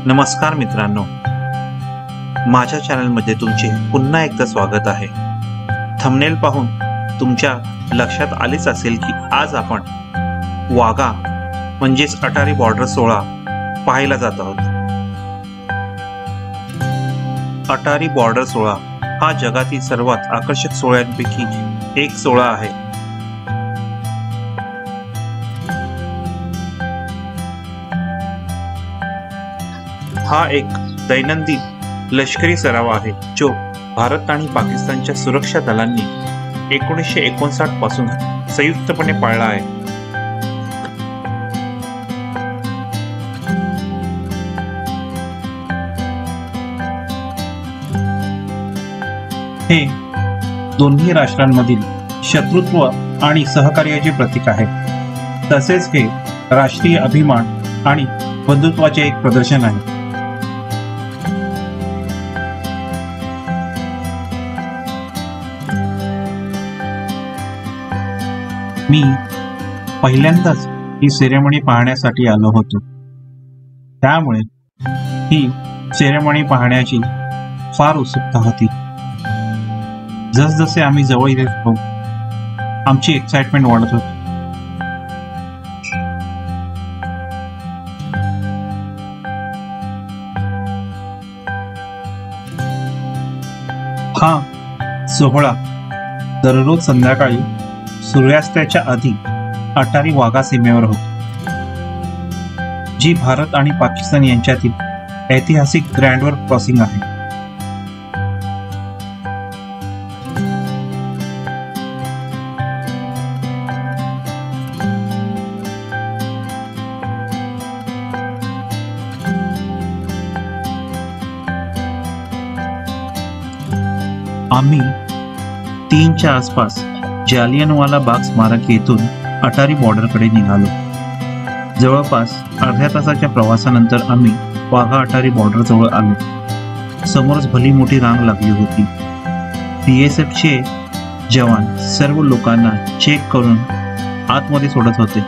नमस्कार मित्रांनो, माझ्या चॅनलमध्ये तुमचे पुन्हा एकदा स्वागत आहे। थंबनेल पाहून तुमच्या लक्षात आलेच असेल की आज आपण वाघा म्हणजेच अटारी बॉर्डर सोहळा पाहायला जात आहोत। अटारी बॉर्डर सोहळा हा जगातील सर्वात आकर्षक सोहळ्यांपैकी एक सोहळा आहे। हा एक दैनंदिन लष्करी सराव आहे जो भारत आणि पाकिस्तानच्या सुरक्षा दलांनी 1959 पासून संयुक्तपणे पाळला आहे। हे दोन्ही राष्ट्रांमधील शत्रुत्व आणि सहकार्याचे प्रतीक आहे, तसेच हे राष्ट्रीय अभिमान आणि बंधुत्वाचे एक प्रदर्शन आहे। मी पहिल्यांदाच ही सेरेमनी पाहण्यासाठी आलो होतो, त्यामुळे ही सेरेमनी पाहण्याची फार उत्सुकता होती। जसजसे आम्ही जवळ येत होतो आमची एक्साइटमेंट वाढत होती। हा सोहळा दररोज संध्याकाळी सूर्यास्ताच्या आधी अटारी वाघा सीमेवर होतो, जी भारत आणि पाकिस्तान यांच्यातील ऐतिहासिक ग्रँडवर क्रॉसिंग आहे। आम्ही 3च्या आसपास जालियनवाला बाग स्मारक येथून अटारी बॉर्डरकडे निघालो। जवळपास अर्ध्या तासाच्या प्रवासानंतर आम्ही वाघा अटारी बॉर्डर जवळ आलो। समोरच भली मोठी रांग लागली होती। BSFचे जवान सर्व लोकांना चेक करून आतमध्ये सोडत होते।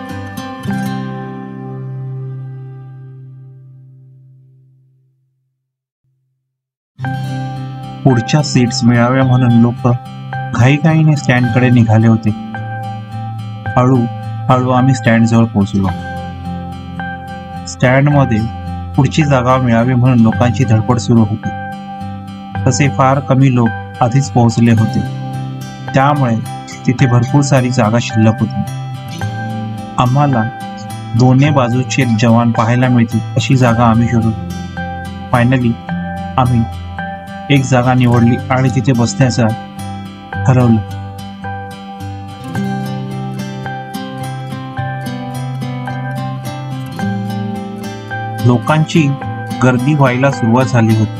पुढच्या सीट्स मिळाव्या म्हणून लोक घाईघाईने स्टँडकडे निघाले होते। हळूहळू आम्ही स्टँड जवळ पोहोचलो। स्टँडमध्ये पुढची जागा मिळावी म्हणून लोकांची धडपड सुरू होती। तसे फार कमी लोक आधीच पोहोचले होते, त्यामुळे तिथे भरपूर सारी जागा शिल्लक होती। आम्हाला दोन्ही बाजूचे जवान पाहायला मिळतील अशी जागा आम्ही शोधतो। फायनली आम्ही एक जागा निवडली आणि तिथे बसण्याचं ठरवलं। लोकांची गर्दी व्हायला सुरुवात झाली होती।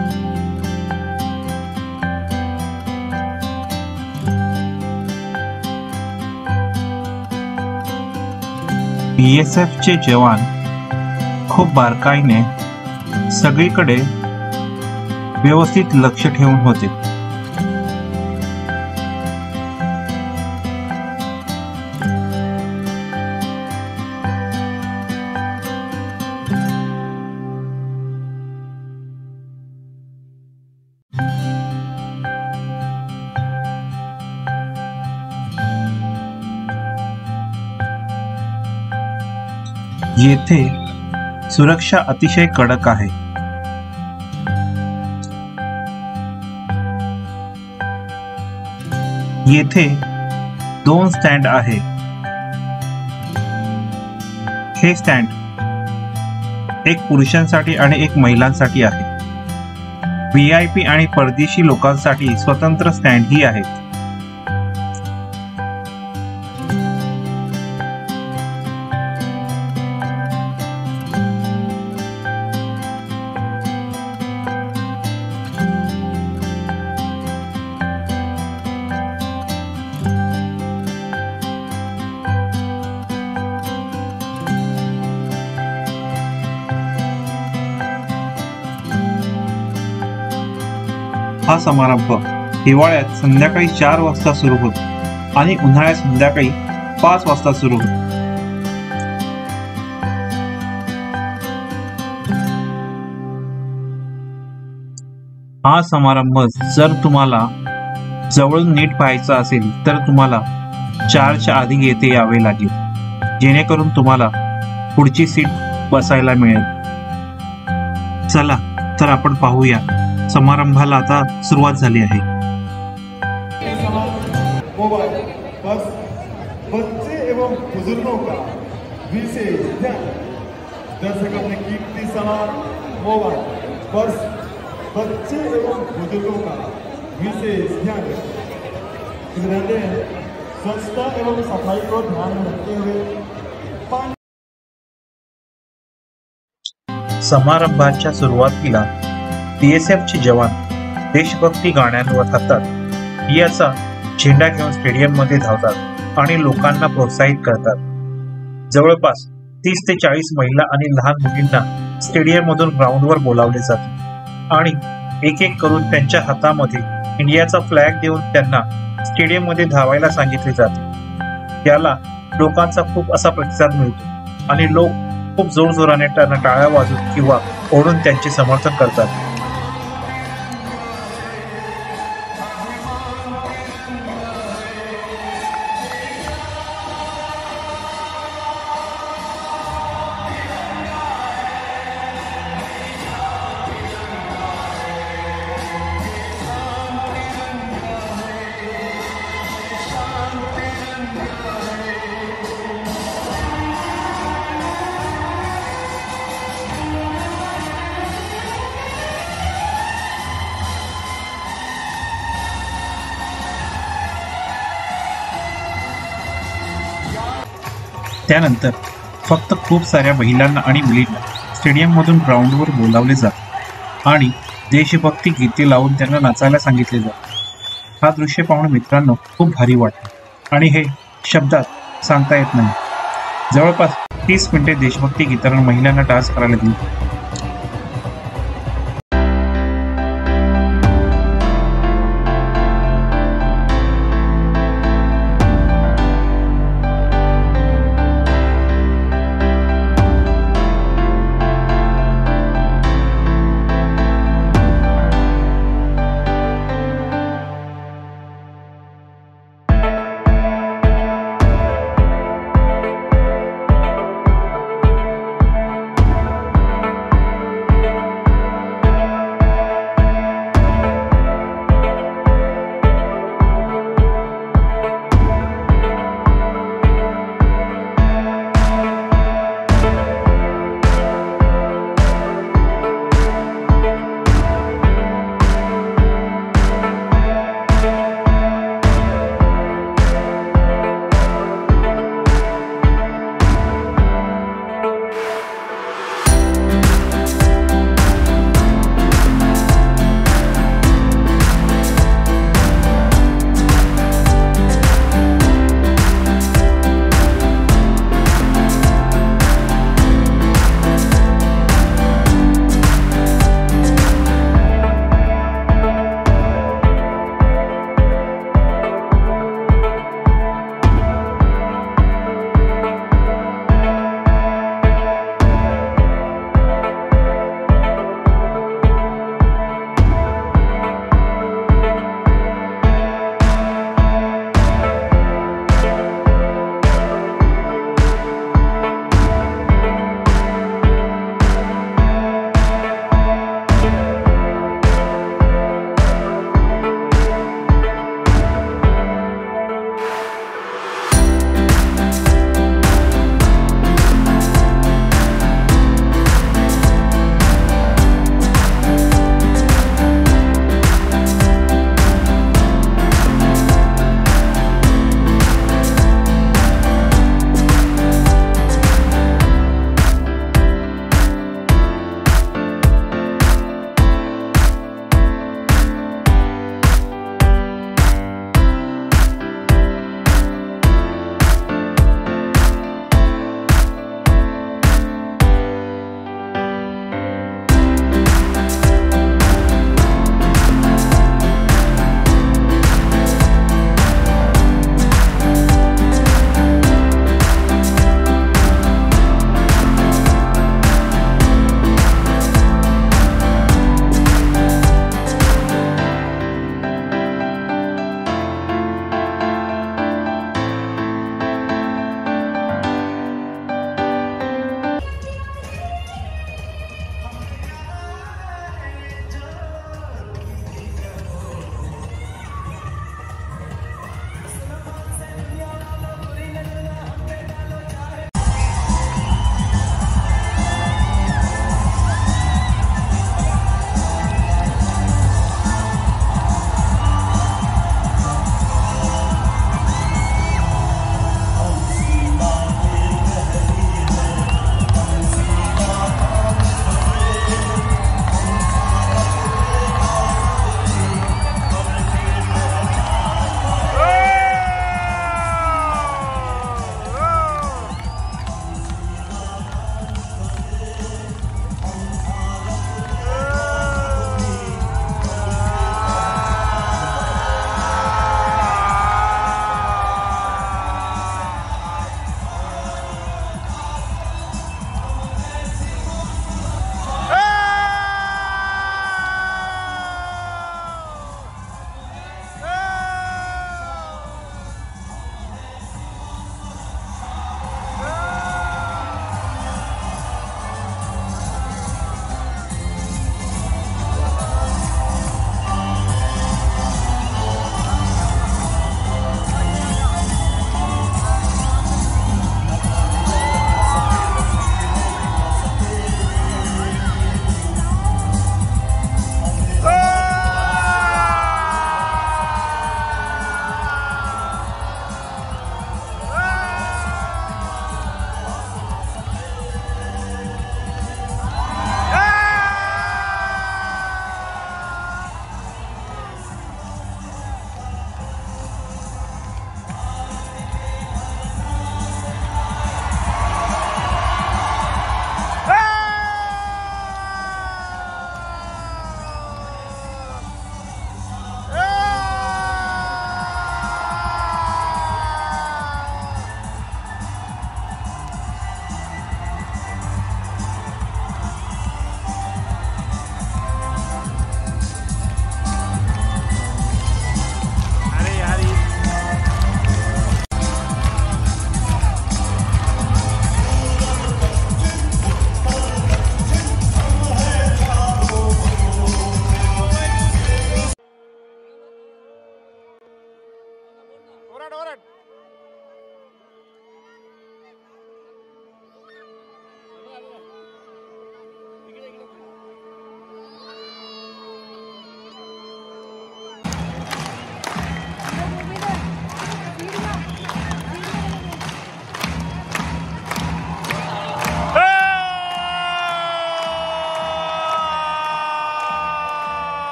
BSFचे जवान खूप बारकाईने सगळीकडे व्यवस्थित लक्ष ठेवून होते। येथे सुरक्षा अतिशय कडक आहे। येथे 2 स्टँड आहे। हे स्टँड एक पुरुषांसाठी आणि एक महिलांसाठी आहे। VIP आणि परदेशी लोकांसाठी स्वतंत्र स्टँडही आहेत। हा समारंभ हिवाळ्यात संध्याकाळी 4 वाजता सुरू होतो आणि उन्हाळ्यात संध्याकाळी 5 वाजता सुरू होतो। हा समारंभ जर तुम्हाला जवळून नीट पाहायचा असेल तर तुम्हाला 4च्या आधी येथे यावे लागेल, जेणेकरून तुम्हाला पुढची सीट बसायला मिळेल. चला तर आपण पाहूया. समारंभाला आता सुरुवात झाली आहे. मोबाइल बस बच्चे एवं बुजुर्गों का विशेष ध्यान. दर्शकों ने कीमती सामान मोबाइल बस बच्चे एवं बुजुर्गों का विशेष ध्यान रखें. स्वच्छता एवं सफाई को ध्यान में रखते हुए समारंभाच्या सुरुवातीला बीएसएफचे जवान देशभक्ती गाण्यांवर हातात याचा झेंडा घेऊन स्टेडियममध्ये धावतात आणि लोकांना प्रोत्साहित करतात. जवळपास 30 ते 40 महिला आणि लहान मुलींना स्टेडियममधून ग्राउंडवर बोलावले जाते आणि एक एक करून त्यांच्या हातामध्ये इंडियाचा फ्लॅग देऊन त्यांना स्टेडियममध्ये धावायला सांगितले जाते. याला लोकांचा खूप असा प्रतिसाद मिळतो आणि लोक खूप जोरजोराने त्यांना टाळ्या वाजवून किंवा ओढून त्यांचे समर्थन करतात. त्यानंतर फक्त खूप साऱ्या महिलांना आणि मुलींना स्टेडियममधून ग्राउंडवर बोलावले जाते आणि देशभक्ती गीते लावून त्यांना नाचायला सांगितले जाते. हा दृश्य पाहून मित्रांनो खूप भारी वाटते आणि हे शब्दात सांगता येत नाही. जवळपास 30 मिनिटे देशभक्ती गीतांना महिलांना डान्स करायला दिली.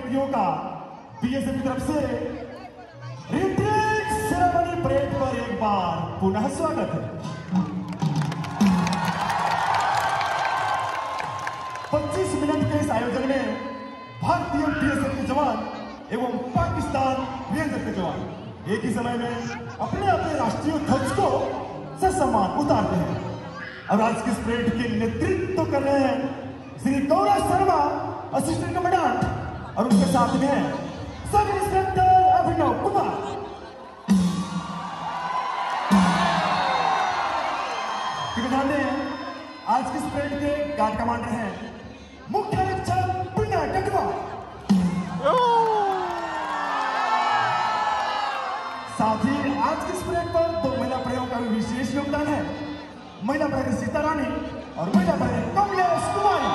व्यक्तियों का बीएसएफ की तरफ से रिट्रीट सेरेमनी परेड पर एक बार पुनः स्वागत है। 25 मिनट के इस आयोजन में भारतीय बीएसएफ के जवान एवं पाकिस्तान रेंजर के जवान एक ही समय में अपने अपने राष्ट्रीय ध्वज को ससम्मान उतारते हैं। और आज की इस परेड के नेतृत्व कर रहे हैं श्री गौरव शर्मा, असिस्टेंट कमांडेंट, और उनके साथ में है सब इंस्पेक्टर अभिनव कुमार। आज की इस परेड के गार्ड कमांडर हैं मुख्य निरीक्षक पुण्य गढ़वाल। साथ ही आज की इस परेड पर 2 महिला प्रहरियों का भी विशेष योगदान है, महिला प्रहरी सीता रानी और महिला प्रहरी कमलेश कुमारी।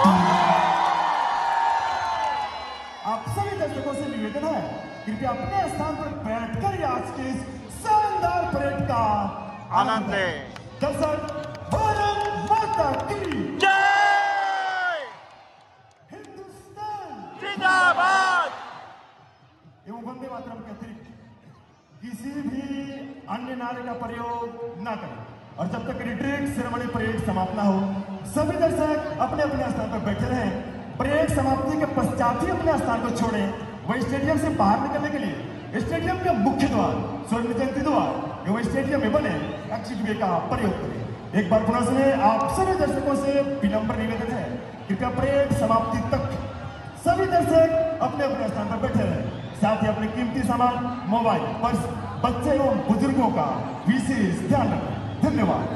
आप सभी दर्शकों से निवेदन है, कृपया अपने स्थान पर बैठकर आज के इस शानदार परेड का आनंद लें। दर्शक, भारत माता की जय, हिंदुस्तान जिंदाबाद एवं वंदे मातरम के अतिरिक्त किसी भी अन्य नारे का प्रयोग न करें। और जब तक रिट्रीट सेरेमनी परेड समाप्त न हो, सभी दर्शक अपने अपने स्थान पर बैठे रहें। परेड समाप्ति के पश्चात ही अपने स्थान को छोड़ें। वह स्टेडियम से बाहर निकलने के लिए स्टेडियम के मुख्य द्वार, स्वर्ण जयंती द्वार एवं स्टेडियम में बने एग्जिट वे का प्रयोग करें। एक बार पुनः से आप सभी दर्शकों से विनम्र निवेदन है, कृपया परेड समाप्ति तक सभी दर्शक अपने अपने स्थान पर बैठे रहें। साथ ही अपने कीमती सामान, मोबाइल, पर्स, बच्चे एवं बुजुर्गों का विशेष ध्यान रखें। धन्यवाद।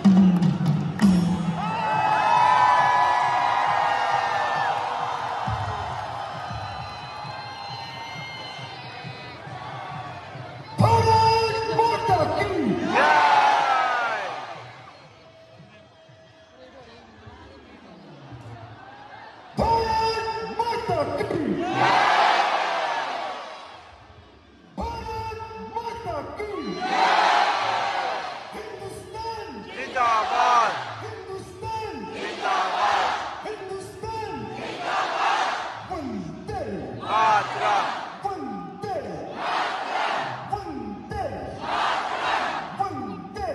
भारत माता की जय, भारत माता की भारत माता की हिंदुस्तान जिंदाबाद हिंदुस्तान जिंदाबाद हिंदुस्तान वंदे मातरम वंदे वंदे वंदे।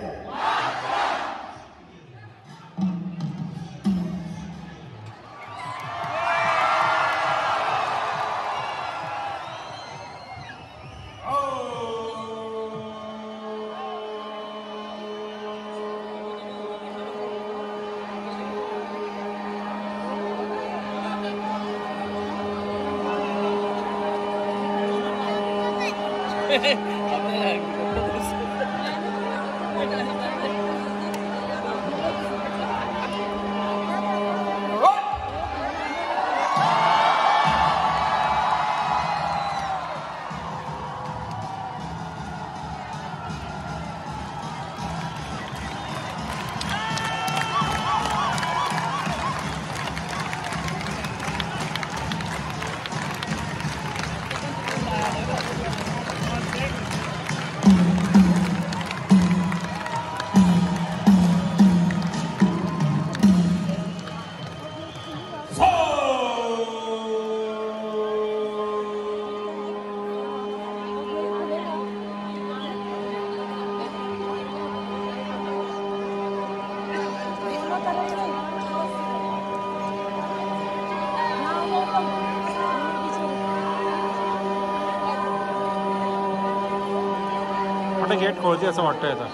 गेट खोलते असं वाटतंय आता.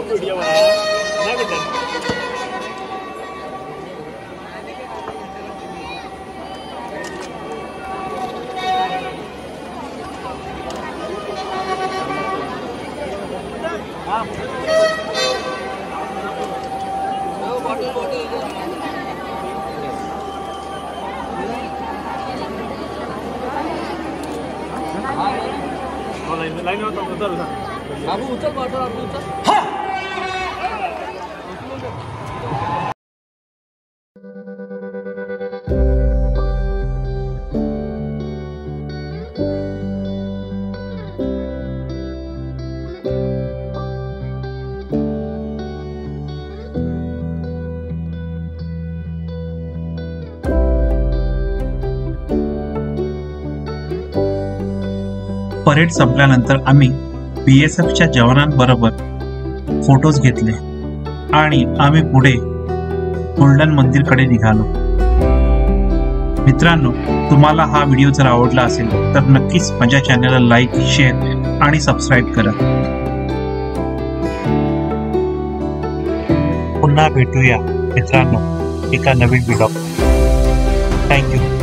वीडियो बनाया मैं बेटा लाइन होता उधर बाबू उचल बॉटल आप उचल परेड संपल्यानंतर आम्ही BSFच्या जवानांबरोबर फोटोज घेतले आणि आम्ही पुढे गोल्डन मंदिरकडे निघालो. मित्रांनो, तुम्हाला हा व्हिडिओ जर आवडला असेल तर नक्कीच माझ्या चॅनलला लाईक, शेअर आणि सबस्क्राईब करा. पुन्हा भेटूया मित्रांनो एका नवीन व्हिडिओ. थँक्यू.